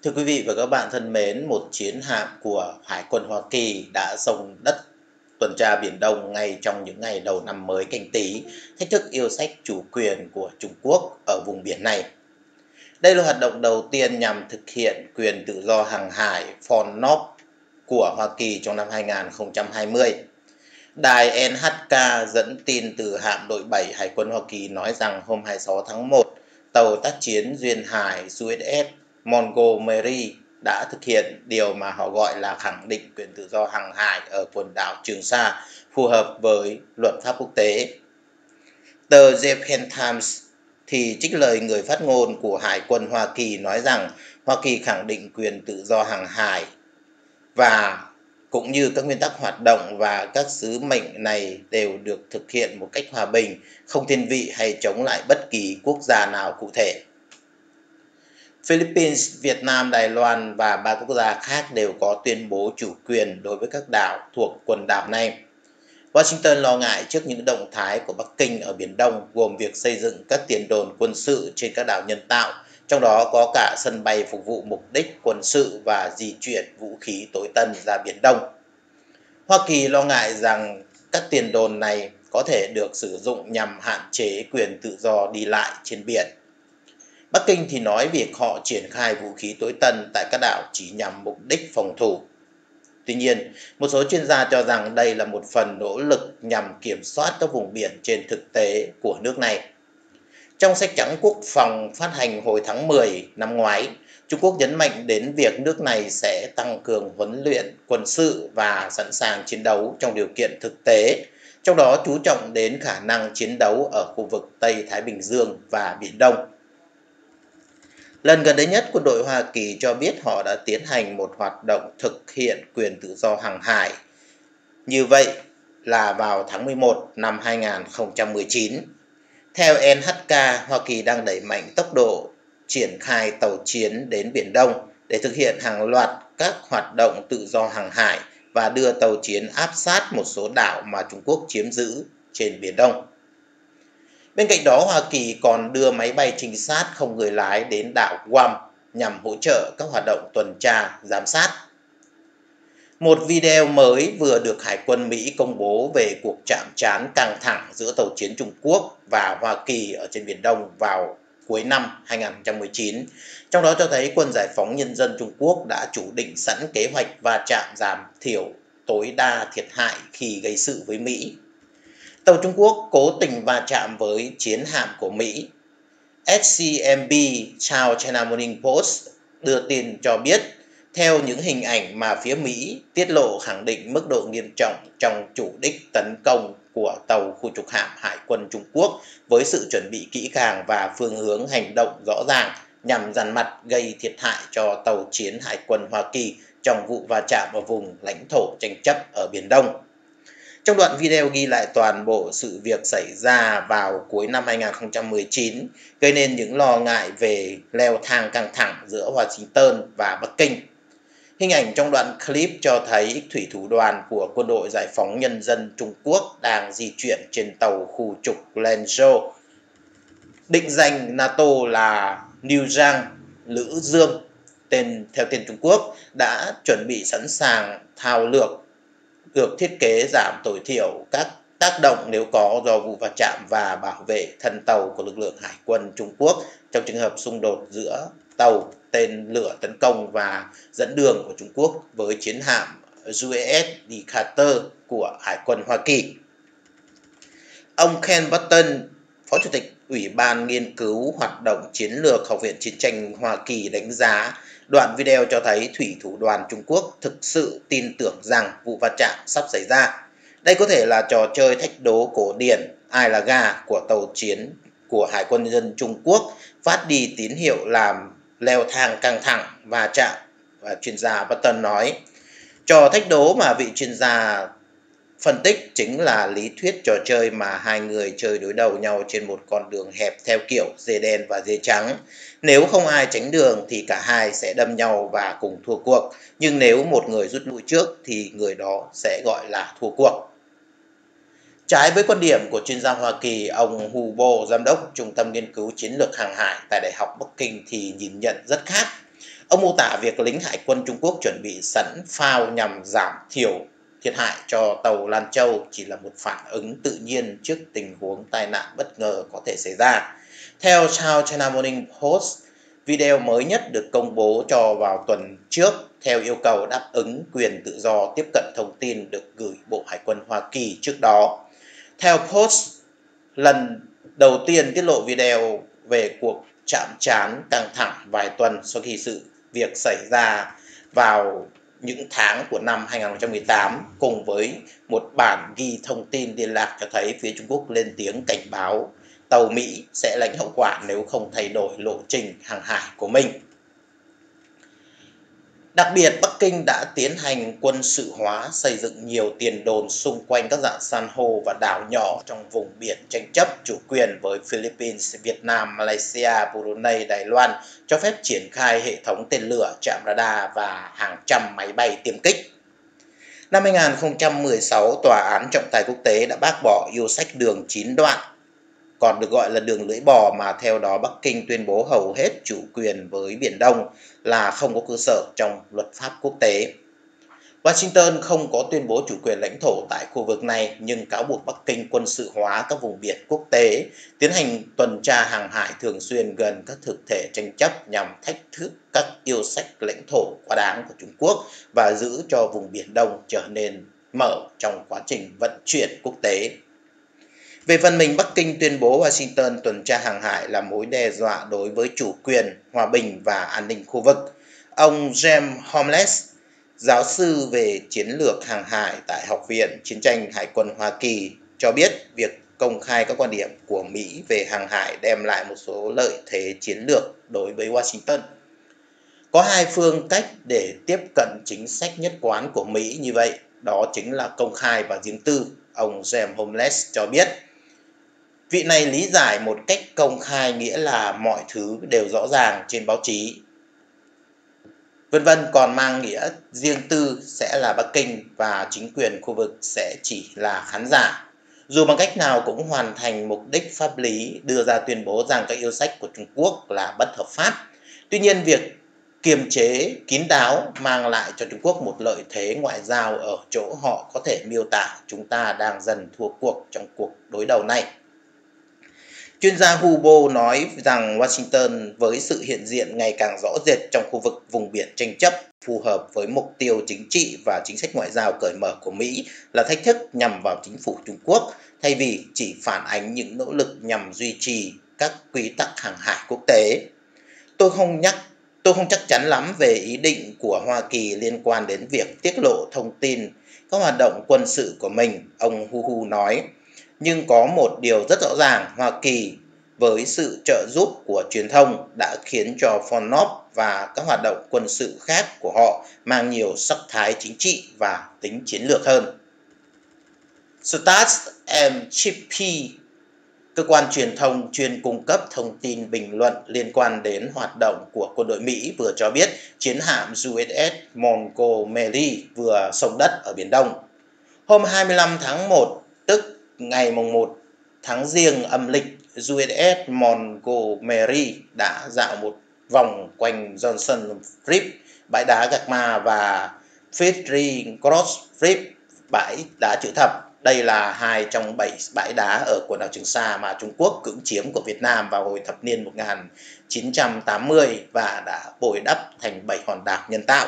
Thưa quý vị và các bạn thân mến, một chiến hạm của Hải quân Hoa Kỳ đã xông đất tuần tra Biển Đông ngay trong những ngày đầu năm mới Canh Tý, thách thức yêu sách chủ quyền của Trung Quốc ở vùng biển này. Đây là hoạt động đầu tiên nhằm thực hiện quyền tự do hàng hải FONOP của Hoa Kỳ trong năm 2020. Đài NHK dẫn tin từ hạm đội 7 Hải quân Hoa Kỳ nói rằng hôm 26 tháng 1, tàu tác chiến duyên hải USS Montgomery đã thực hiện điều mà họ gọi là khẳng định quyền tự do hàng hải ở quần đảo Trường Sa, phù hợp với luật pháp quốc tế. Tờ Japan Times thì trích lời người phát ngôn của Hải quân Hoa Kỳ nói rằng Hoa Kỳ khẳng định quyền tự do hàng hải và cũng như các nguyên tắc hoạt động và các sứ mệnh này đều được thực hiện một cách hòa bình, không thiên vị hay chống lại bất kỳ quốc gia nào cụ thể. Philippines, Việt Nam, Đài Loan và 3 quốc gia khác đều có tuyên bố chủ quyền đối với các đảo thuộc quần đảo này. Washington lo ngại trước những động thái của Bắc Kinh ở Biển Đông, gồm việc xây dựng các tiền đồn quân sự trên các đảo nhân tạo, trong đó có cả sân bay phục vụ mục đích quân sự và di chuyển vũ khí tối tân ra Biển Đông. Hoa Kỳ lo ngại rằng các tiền đồn này có thể được sử dụng nhằm hạn chế quyền tự do đi lại trên biển. Bắc Kinh thì nói việc họ triển khai vũ khí tối tân tại các đảo chỉ nhằm mục đích phòng thủ. Tuy nhiên, một số chuyên gia cho rằng đây là một phần nỗ lực nhằm kiểm soát các vùng biển trên thực tế của nước này. Trong sách trắng quốc phòng phát hành hồi tháng 10 năm ngoái, Trung Quốc nhấn mạnh đến việc nước này sẽ tăng cường huấn luyện quân sự và sẵn sàng chiến đấu trong điều kiện thực tế, trong đó chú trọng đến khả năng chiến đấu ở khu vực Tây Thái Bình Dương và Biển Đông. Lần gần đây nhất, quân đội Hoa Kỳ cho biết họ đã tiến hành một hoạt động thực hiện quyền tự do hàng hải. Như vậy là vào tháng 11 năm 2019. Theo NHK, Hoa Kỳ đang đẩy mạnh tốc độ triển khai tàu chiến đến Biển Đông để thực hiện hàng loạt các hoạt động tự do hàng hải và đưa tàu chiến áp sát một số đảo mà Trung Quốc chiếm giữ trên Biển Đông. Bên cạnh đó, Hoa Kỳ còn đưa máy bay trinh sát không người lái đến đảo Guam nhằm hỗ trợ các hoạt động tuần tra, giám sát. Một video mới vừa được Hải quân Mỹ công bố về cuộc chạm trán căng thẳng giữa tàu chiến Trung Quốc và Hoa Kỳ ở trên Biển Đông vào cuối năm 2019. Trong đó cho thấy quân giải phóng nhân dân Trung Quốc đã chủ định sẵn kế hoạch va chạm giảm thiểu tối đa thiệt hại khi gây sự với Mỹ. Tàu Trung Quốc cố tình va chạm với chiến hạm của Mỹ. SCMP South China Morning Post đưa tin cho biết, theo những hình ảnh mà phía Mỹ tiết lộ khẳng định mức độ nghiêm trọng trong chủ đích tấn công của tàu khu trục hạm Hải quân Trung Quốc với sự chuẩn bị kỹ càng và phương hướng hành động rõ ràng nhằm dằn mặt gây thiệt hại cho tàu chiến Hải quân Hoa Kỳ trong vụ va chạm ở vùng lãnh thổ tranh chấp ở Biển Đông. Trong đoạn video ghi lại toàn bộ sự việc xảy ra vào cuối năm 2019, gây nên những lo ngại về leo thang căng thẳng giữa Washington và Bắc Kinh. Hình ảnh trong đoạn clip cho thấy thủy thủ đoàn của Quân đội Giải phóng Nhân dân Trung Quốc đang di chuyển trên tàu khu trục Lenzhou. Định danh NATO là New Giang, Lữ Dương, theo tên Trung Quốc, đã chuẩn bị sẵn sàng thao lược được thiết kế giảm tối thiểu các tác động nếu có do vụ va chạm và bảo vệ thân tàu của lực lượng Hải quân Trung Quốc trong trường hợp xung đột giữa tàu tên lửa tấn công và dẫn đường của Trung Quốc với chiến hạm USS Decatur của Hải quân Hoa Kỳ. Ông Ken Button, Phó Chủ tịch Ủy ban Nghiên cứu Hoạt động Chiến lược Học viện Chiến tranh Hoa Kỳ đánh giá đoạn video cho thấy thủy thủ đoàn Trung Quốc thực sự tin tưởng rằng vụ va chạm sắp xảy ra. Đây có thể là trò chơi thách đố cổ điển ai là gà của tàu chiến của Hải quân Nhân dân Trung Quốc phát đi tín hiệu làm leo thang căng thẳng va chạm, và chuyên gia Button nói. Trò thách đố mà vị chuyên gia phân tích chính là lý thuyết trò chơi mà hai người chơi đối đầu nhau trên một con đường hẹp theo kiểu dê đen và dê trắng. Nếu không ai tránh đường thì cả hai sẽ đâm nhau và cùng thua cuộc. Nhưng nếu một người rút lui trước thì người đó sẽ gọi là thua cuộc. Trái với quan điểm của chuyên gia Hoa Kỳ, ông Hu Bo, giám đốc Trung tâm Nghiên cứu Chiến lược Hàng hải tại Đại học Bắc Kinh thì nhìn nhận rất khác. Ông mô tả việc lính hải quân Trung Quốc chuẩn bị sẵn phao nhằm giảm thiểu thiệt hại cho tàu Lan Châu chỉ là một phản ứng tự nhiên trước tình huống tai nạn bất ngờ có thể xảy ra. Theo South China Morning Post, video mới nhất được công bố cho vào tuần trước theo yêu cầu đáp ứng quyền tự do tiếp cận thông tin được gửi Bộ Hải quân Hoa Kỳ trước đó. Theo Post, lần đầu tiên tiết lộ video về cuộc chạm trán căng thẳng vài tuần sau khi sự việc xảy ra vào những tháng của năm 2018, cùng với một bản ghi thông tin liên lạc cho thấy phía Trung Quốc lên tiếng cảnh báo tàu Mỹ sẽ lãnh hậu quả nếu không thay đổi lộ trình hàng hải của mình. Đặc biệt, Bắc Kinh đã tiến hành quân sự hóa, xây dựng nhiều tiền đồn xung quanh các rạn san hô và đảo nhỏ trong vùng biển tranh chấp chủ quyền với Philippines, Việt Nam, Malaysia, Brunei, Đài Loan, cho phép triển khai hệ thống tên lửa, trạm radar và hàng trăm máy bay tiêm kích. Năm 2016, Tòa án trọng tài quốc tế đã bác bỏ yêu sách đường 9 đoạn, còn được gọi là đường lưỡi bò, mà theo đó Bắc Kinh tuyên bố hầu hết chủ quyền với Biển Đông là không có cơ sở trong luật pháp quốc tế. Washington không có tuyên bố chủ quyền lãnh thổ tại khu vực này, nhưng cáo buộc Bắc Kinh quân sự hóa các vùng biển quốc tế, tiến hành tuần tra hàng hải thường xuyên gần các thực thể tranh chấp nhằm thách thức các yêu sách lãnh thổ quá đáng của Trung Quốc và giữ cho vùng Biển Đông trở nên mở trong quá trình vận chuyển quốc tế. Về phần mình, Bắc Kinh tuyên bố Washington tuần tra hàng hải là mối đe dọa đối với chủ quyền, hòa bình và an ninh khu vực. Ông James Holmes, giáo sư về chiến lược hàng hải tại Học viện Chiến tranh Hải quân Hoa Kỳ, cho biết việc công khai các quan điểm của Mỹ về hàng hải đem lại một số lợi thế chiến lược đối với Washington. Có hai phương cách để tiếp cận chính sách nhất quán của Mỹ như vậy, đó chính là công khai và riêng tư, ông James Holmes cho biết. Vị này lý giải một cách công khai nghĩa là mọi thứ đều rõ ràng trên báo chí, còn mang nghĩa riêng tư sẽ là Bắc Kinh và chính quyền khu vực sẽ chỉ là khán giả. Dù bằng cách nào cũng hoàn thành mục đích pháp lý đưa ra tuyên bố rằng các yêu sách của Trung Quốc là bất hợp pháp. Tuy nhiên, việc kiềm chế kín đáo mang lại cho Trung Quốc một lợi thế ngoại giao ở chỗ họ có thể miêu tả chúng ta đang dần thua cuộc trong cuộc đối đầu này. Chuyên gia Hubo nói rằng Washington với sự hiện diện ngày càng rõ rệt trong khu vực vùng biển tranh chấp phù hợp với mục tiêu chính trị và chính sách ngoại giao cởi mở của Mỹ là thách thức nhằm vào chính phủ Trung Quốc, thay vì chỉ phản ánh những nỗ lực nhằm duy trì các quy tắc hàng hải quốc tế. Tôi không chắc chắn lắm về ý định của Hoa Kỳ liên quan đến việc tiết lộ thông tin các hoạt động quân sự của mình, ông Hu nói. Nhưng có một điều rất rõ ràng, Hoa Kỳ với sự trợ giúp của truyền thông đã khiến cho FONOP và các hoạt động quân sự khác của họ mang nhiều sắc thái chính trị và tính chiến lược hơn. Stars and Chippy, cơ quan truyền thông chuyên cung cấp thông tin bình luận liên quan đến hoạt động của quân đội Mỹ, vừa cho biết chiến hạm USS Montgomery vừa xông đất ở Biển Đông. Hôm 25 tháng 1, tức ngày 1 tháng Giêng âm lịch, USS Montgomery đã dạo một vòng quanh Johnson Reef, bãi đá Gạc Ma, và Fitry Cross Reef, bãi đá chữ thập. Đây là hai trong 7 bãi đá ở quần đảo Trường Sa mà Trung Quốc cưỡng chiếm của Việt Nam vào hồi thập niên 1980 và đã bồi đắp thành 7 hòn đảo nhân tạo.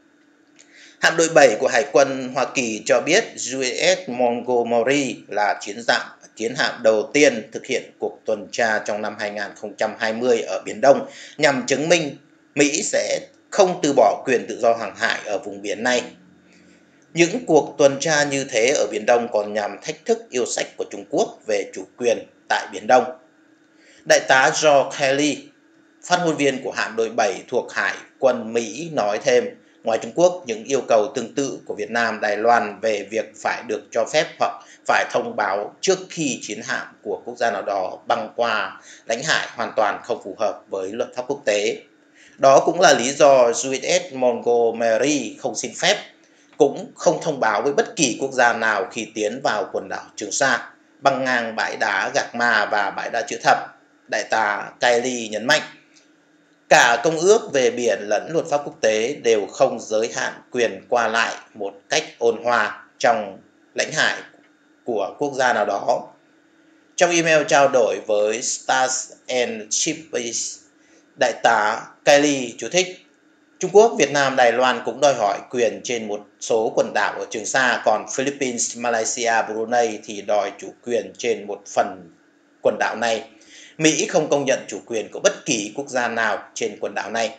Hạm đội 7 của Hải quân Hoa Kỳ cho biết USS Montgomery là chiến hạm đầu tiên thực hiện cuộc tuần tra trong năm 2020 ở Biển Đông nhằm chứng minh Mỹ sẽ không từ bỏ quyền tự do hàng hải ở vùng biển này. Những cuộc tuần tra như thế ở Biển Đông còn nhằm thách thức yêu sách của Trung Quốc về chủ quyền tại Biển Đông. Đại tá George Kelly, phát ngôn viên của hạm đội 7 thuộc Hải quân Mỹ nói thêm, ngoài Trung Quốc, những yêu cầu tương tự của Việt Nam, Đài Loan về việc phải được cho phép hoặc phải thông báo trước khi chiến hạm của quốc gia nào đó băng qua lãnh hải hoàn toàn không phù hợp với luật pháp quốc tế. Đó cũng là lý do USS Montgomery không xin phép, cũng không thông báo với bất kỳ quốc gia nào khi tiến vào quần đảo Trường Sa, băng ngang bãi đá Gạc Ma và bãi đá chữ thập, đại tá Kelly nhấn mạnh. Cả Công ước về biển lẫn luật pháp quốc tế đều không giới hạn quyền qua lại một cách ôn hòa trong lãnh hải của quốc gia nào đó. Trong email trao đổi với Stars and Ships, Đại tá Kelly chú thích: Trung Quốc, Việt Nam, Đài Loan cũng đòi hỏi quyền trên một số quần đảo ở Trường Sa, còn Philippines, Malaysia, Brunei thì đòi chủ quyền trên một phần quần đảo này. Mỹ không công nhận chủ quyền của bất kỳ quốc gia nào trên quần đảo này.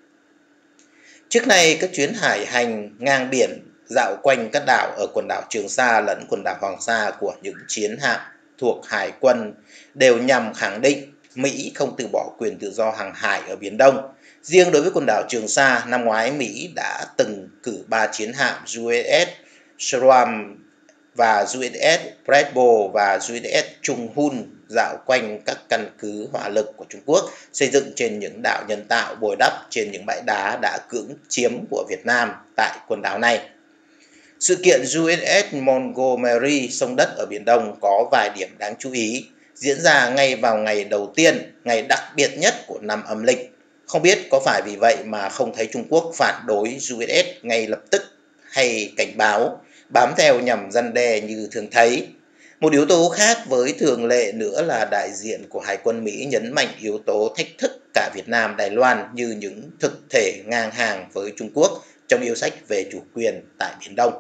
Trước nay, các chuyến hải hành ngang biển dạo quanh các đảo ở quần đảo Trường Sa lẫn quần đảo Hoàng Sa của những chiến hạm thuộc Hải quân đều nhằm khẳng định Mỹ không từ bỏ quyền tự do hàng hải ở Biển Đông. Riêng đối với quần đảo Trường Sa, năm ngoái Mỹ đã từng cử 3 chiến hạm USS Shram và USS Preble và USS Chung Hun dạo quanh các căn cứ hỏa lực của Trung Quốc xây dựng trên những đảo nhân tạo bồi đắp trên những bãi đá đã cưỡng chiếm của Việt Nam tại quần đảo này. Sự kiện USS Montgomery xông đất ở Biển Đông có vài điểm đáng chú ý, diễn ra ngay vào ngày đầu tiên, ngày đặc biệt nhất của năm âm lịch. Không biết có phải vì vậy mà không thấy Trung Quốc phản đối USS ngay lập tức hay cảnh báo, bám theo nhằm răn đe như thường thấy. Một yếu tố khác với thường lệ nữa là đại diện của Hải quân Mỹ nhấn mạnh yếu tố thách thức cả Việt Nam, Đài Loan như những thực thể ngang hàng với Trung Quốc trong yêu sách về chủ quyền tại Biển Đông.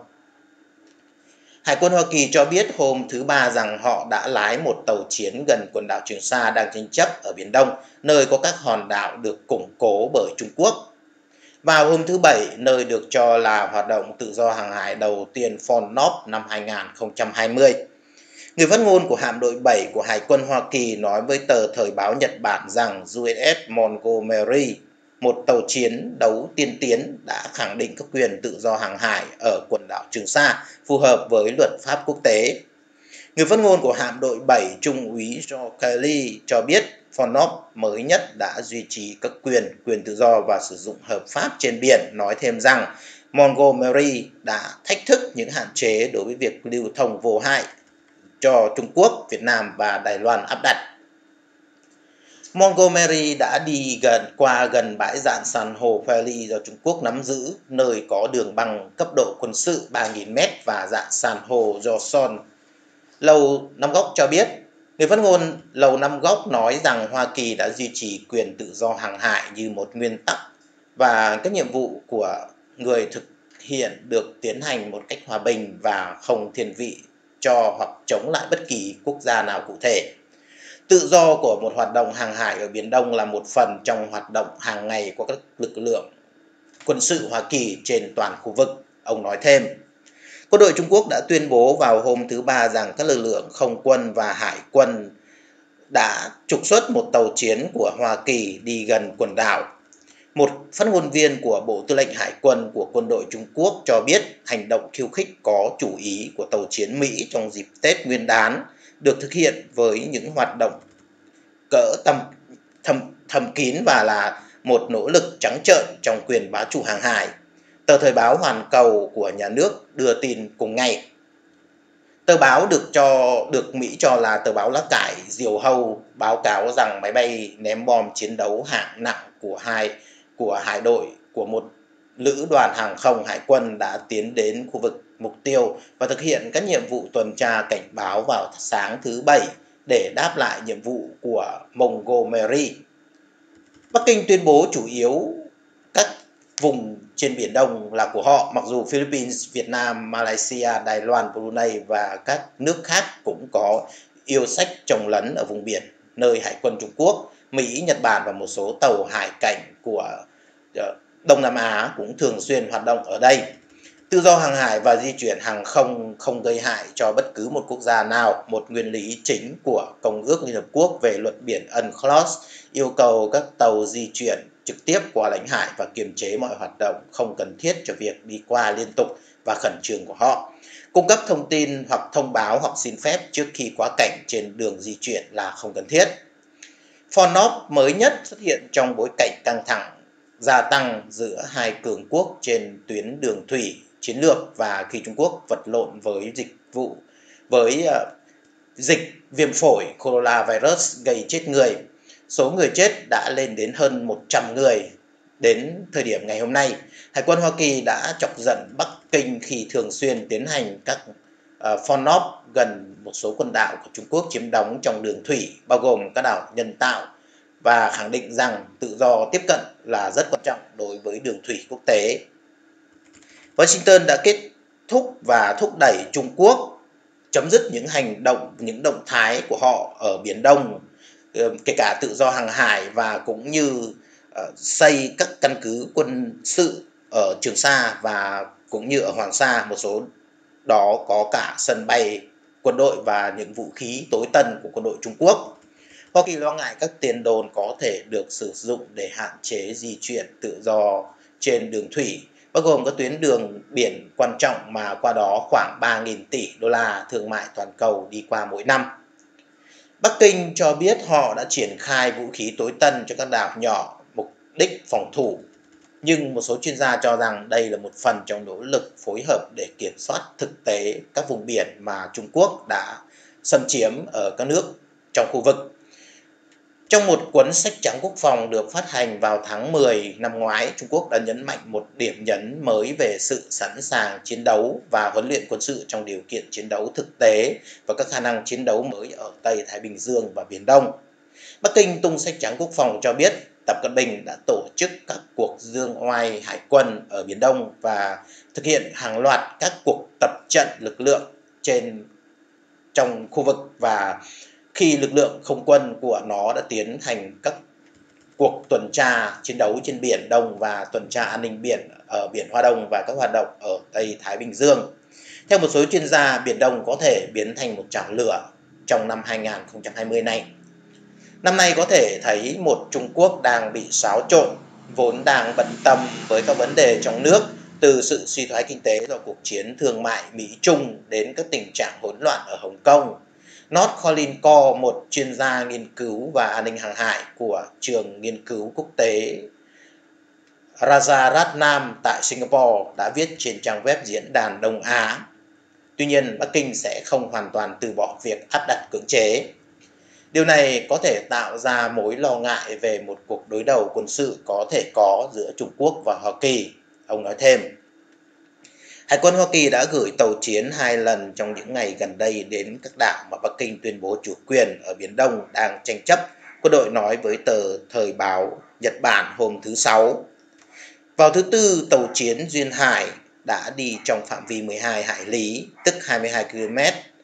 Hải quân Hoa Kỳ cho biết hôm thứ Ba rằng họ đã lái một tàu chiến gần quần đảo Trường Sa đang tranh chấp ở Biển Đông, nơi có các hòn đảo được củng cố bởi Trung Quốc. Vào hôm thứ Bảy, nơi được cho là hoạt động tự do hàng hải đầu tiên Phon Nop năm 2020. Người phát ngôn của hạm đội 7 của Hải quân Hoa Kỳ nói với tờ Thời báo Nhật Bản rằng USS Montgomery, một tàu chiến đấu tiên tiến, đã khẳng định các quyền tự do hàng hải ở quần đảo Trường Sa phù hợp với luật pháp quốc tế. Người phát ngôn của hạm đội 7, Trung úy Joe Kelly cho biết Phon Nop mới nhất đã duy trì các quyền tự do và sử dụng hợp pháp trên biển, nói thêm rằng Montgomery đã thách thức những hạn chế đối với việc lưu thông vô hại cho Trung Quốc, Việt Nam và Đài Loan áp đặt. Montgomery đã đi qua gần bãi rạn san hô Pali do Trung Quốc nắm giữ, nơi có đường băng cấp độ quân sự 3.000m và rạn san hô Johnson. Lầu Năm Góc cho biết, người phát ngôn Lầu Năm Góc nói rằng Hoa Kỳ đã duy trì quyền tự do hàng hải như một nguyên tắc và các nhiệm vụ của người thực hiện được tiến hành một cách hòa bình và không thiên vị cho hoặc chống lại bất kỳ quốc gia nào cụ thể. Tự do của một hoạt động hàng hải ở Biển Đông là một phần trong hoạt động hàng ngày của các lực lượng quân sự Hoa Kỳ trên toàn khu vực, ông nói thêm. Quân đội Trung Quốc đã tuyên bố vào hôm thứ Ba rằng các lực lượng không quân và hải quân đã trục xuất một tàu chiến của Hoa Kỳ đi gần quần đảo. Một phát ngôn viên của Bộ Tư lệnh Hải quân của quân đội Trung Quốc cho biết hành động khiêu khích có chủ ý của tàu chiến Mỹ trong dịp Tết Nguyên đán được thực hiện với những hoạt động cỡ thầm kín và là một nỗ lực trắng trợn trong quyền bá chủ hàng hải. Tờ Thời báo Hoàn Cầu của nhà nước đưa tin cùng ngày. Tờ báo được Mỹ cho là tờ báo lá cải diều hâu báo cáo rằng máy bay ném bom chiến đấu hạng nặng của hải đội của một lữ đoàn hàng không hải quân đã tiến đến khu vực mục tiêu và thực hiện các nhiệm vụ tuần tra cảnh báo vào sáng thứ Bảy để đáp lại nhiệm vụ của Montgomery. Bắc Kinh tuyên bố chủ yếu các vùng trên Biển Đông là của họ, mặc dù Philippines, Việt Nam, Malaysia, Đài Loan, Brunei và các nước khác cũng có yêu sách chồng lấn ở vùng biển, nơi Hải quân Trung Quốc, Mỹ, Nhật Bản và một số tàu hải cảnh của Đông Nam Á cũng thường xuyên hoạt động ở đây. Tự do hàng hải và di chuyển hàng không không gây hại cho bất cứ một quốc gia nào, một nguyên lý chính của Công ước Liên Hợp Quốc về luật biển UNCLOS yêu cầu các tàu di chuyển trực tiếp qua lãnh hải và kiềm chế mọi hoạt động không cần thiết cho việc đi qua liên tục và khẩn trương của họ. Cung cấp thông tin hoặc thông báo hoặc xin phép trước khi quá cảnh trên đường di chuyển là không cần thiết. Phon Nop mới nhất xuất hiện trong bối cảnh căng thẳng gia tăng giữa hai cường quốc trên tuyến đường thủy chiến lược và khi Trung Quốc vật lộn với dịch viêm phổi coronavirus gây chết người. Số người chết đã lên đến hơn 100 người. Đến thời điểm ngày hôm nay, Hải quân Hoa Kỳ đã chọc giận Bắc Kinh khi thường xuyên tiến hành các phun off gần một số quần đảo của Trung Quốc chiếm đóng trong đường thủy, bao gồm các đảo nhân tạo, và khẳng định rằng tự do tiếp cận là rất quan trọng đối với đường thủy quốc tế. Washington đã kết thúc và thúc đẩy Trung Quốc chấm dứt những hành động, những động thái của họ ở Biển Đông, kể cả tự do hàng hải, và cũng như xây các căn cứ quân sự ở Trường Sa và cũng như ở Hoàng Sa. Một số đó có cả sân bay quân đội và những vũ khí tối tân của quân đội Trung Quốc. Hoa Kỳ lo ngại các tiền đồn có thể được sử dụng để hạn chế di chuyển tự do trên đường thủy, bao gồm các tuyến đường biển quan trọng mà qua đó khoảng 3.000 tỷ đô la thương mại toàn cầu đi qua mỗi năm. Bắc Kinh cho biết họ đã triển khai vũ khí tối tân cho các đảo nhỏ mục đích phòng thủ, nhưng một số chuyên gia cho rằng đây là một phần trong nỗ lực phối hợp để kiểm soát thực tế các vùng biển mà Trung Quốc đã xâm chiếm ở các nước trong khu vực. Trong một cuốn sách trắng quốc phòng được phát hành vào tháng 10 năm ngoái, Trung Quốc đã nhấn mạnh một điểm nhấn mới về sự sẵn sàng chiến đấu và huấn luyện quân sự trong điều kiện chiến đấu thực tế và các khả năng chiến đấu mới ở Tây Thái Bình Dương và Biển Đông. Bắc Kinh tung sách trắng quốc phòng cho biết Tập Cận Bình đã tổ chức các cuộc giương oai hải quân ở Biển Đông và thực hiện hàng loạt các cuộc tập trận lực lượng trong khu vực, và khi lực lượng không quân của nó đã tiến hành các cuộc tuần tra chiến đấu trên Biển Đông và tuần tra an ninh biển ở Biển Hoa Đông và các hoạt động ở Tây Thái Bình Dương. Theo một số chuyên gia, Biển Đông có thể biến thành một chảo lửa trong năm 2020 này. Năm nay có thể thấy một Trung Quốc đang bị xáo trộn, vốn đang bận tâm với các vấn đề trong nước, từ sự suy thoái kinh tế do cuộc chiến thương mại Mỹ-Trung đến các tình trạng hỗn loạn ở Hồng Kông. North Colin Co, một chuyên gia nghiên cứu và an ninh hàng hải của trường nghiên cứu quốc tế Rajaratnam tại Singapore, đã viết trên trang web diễn đàn Đông Á. Tuy nhiên, Bắc Kinh sẽ không hoàn toàn từ bỏ việc áp đặt cưỡng chế. Điều này có thể tạo ra mối lo ngại về một cuộc đối đầu quân sự có thể có giữa Trung Quốc và Hoa Kỳ, ông nói thêm. Hải quân Hoa Kỳ đã gửi tàu chiến 2 lần trong những ngày gần đây đến các đảo mà Bắc Kinh tuyên bố chủ quyền ở Biển Đông đang tranh chấp, quân đội nói với tờ Thời báo Nhật Bản hôm thứ Sáu. Vào thứ Tư, tàu chiến Duyên Hải đã đi trong phạm vi 12 hải lý, tức 22 km.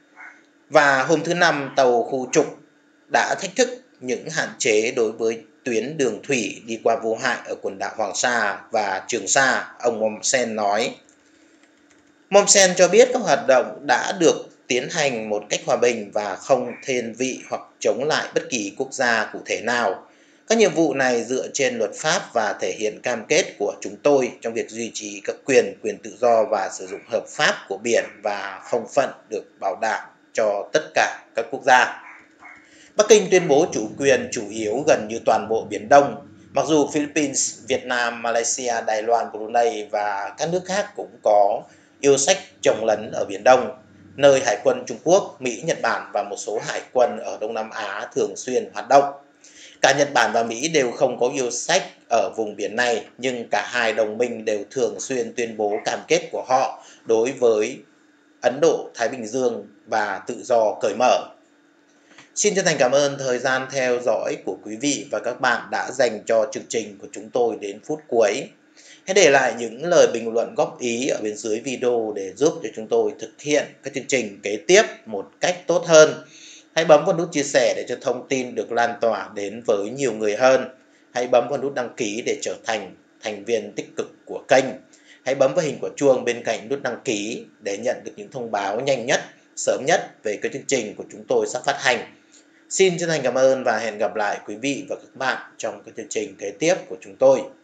Và hôm thứ Năm, tàu khu trục đã thách thức những hạn chế đối với tuyến đường thủy đi qua vô hại ở quần đảo Hoàng Sa và Trường Sa, ông Mommsen nói. Mommsen cho biết các hoạt động đã được tiến hành một cách hòa bình và không thiên vị hoặc chống lại bất kỳ quốc gia cụ thể nào. Các nhiệm vụ này dựa trên luật pháp và thể hiện cam kết của chúng tôi trong việc duy trì các quyền tự do và sử dụng hợp pháp của biển và không phận được bảo đảm cho tất cả các quốc gia. Bắc Kinh tuyên bố chủ quyền chủ yếu gần như toàn bộ Biển Đông, mặc dù Philippines, Việt Nam, Malaysia, Đài Loan, Brunei và các nước khác cũng có yêu sách chồng lấn ở Biển Đông, nơi hải quân Trung Quốc, Mỹ, Nhật Bản và một số hải quân ở Đông Nam Á thường xuyên hoạt động. Cả Nhật Bản và Mỹ đều không có yêu sách ở vùng biển này, nhưng cả hai đồng minh đều thường xuyên tuyên bố cam kết của họ đối với Ấn Độ, Thái Bình Dương và tự do cởi mở. Xin chân thành cảm ơn thời gian theo dõi của quý vị và các bạn đã dành cho chương trình của chúng tôi đến phút cuối. Hãy để lại những lời bình luận góp ý ở bên dưới video để giúp cho chúng tôi thực hiện các chương trình kế tiếp một cách tốt hơn. Hãy bấm vào nút chia sẻ để cho thông tin được lan tỏa đến với nhiều người hơn. Hãy bấm vào nút đăng ký để trở thành thành viên tích cực của kênh. Hãy bấm vào hình quả chuông bên cạnh nút đăng ký để nhận được những thông báo nhanh nhất, sớm nhất về các chương trình của chúng tôi sắp phát hành. Xin chân thành cảm ơn và hẹn gặp lại quý vị và các bạn trong các chương trình kế tiếp của chúng tôi.